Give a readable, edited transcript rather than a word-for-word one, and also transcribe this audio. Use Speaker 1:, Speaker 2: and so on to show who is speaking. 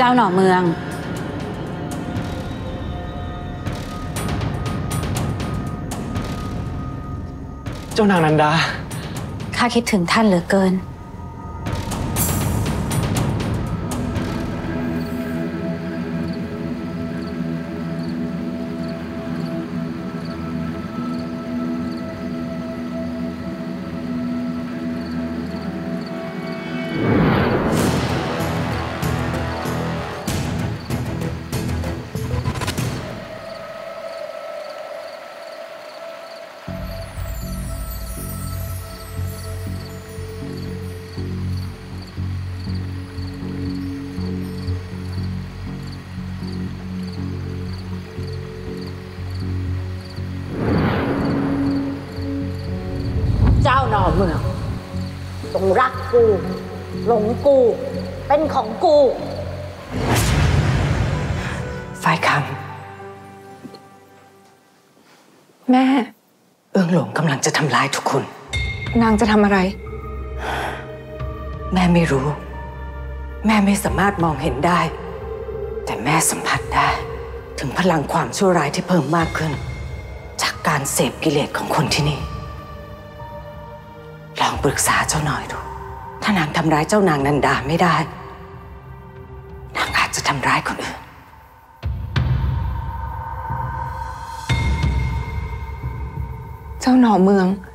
Speaker 1: เจ้าหน่อเมือง
Speaker 2: เจ้านางนันดา
Speaker 1: ข้าคิดถึงท่านเหลือเกิน
Speaker 3: เจ้าหน่อเมืองจงรักกูหลงกูเป็นของกู
Speaker 4: ฝ่ายค
Speaker 5: แม่
Speaker 4: ำเอื้องหลงกำลังจะทำร้ายทุกคน
Speaker 5: นางจะทำอะไร
Speaker 4: แม่ไม่รู้แม่ไม่สามารถมองเห็นได้แต่แม่สัมผัสได้ถึงพลังความชั่วร้ายที่เพิ่มมากขึ้นจากการเสพกิเลสของคนที่นี่ลองปรึกษาเจ้าหน่อยดูถ้านางทำร้ายเจ้านางนันดาไม่ได้นางอาจจะทำร้ายคนอื่น
Speaker 5: เจ้าหน่อเมือง